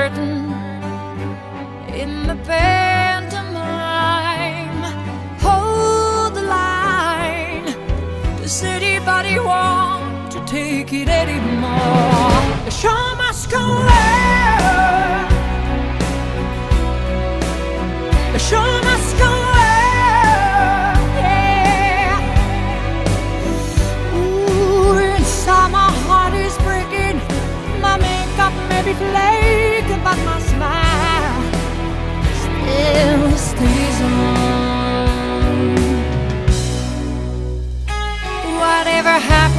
curtain in the pantomime. Hold the line. Does anybody want to take it anymore? The show must go on. The show must go on. Yeah. Ooh, inside my heart is breaking. My makeup may be flaking, but my smile still stays on. Whatever happens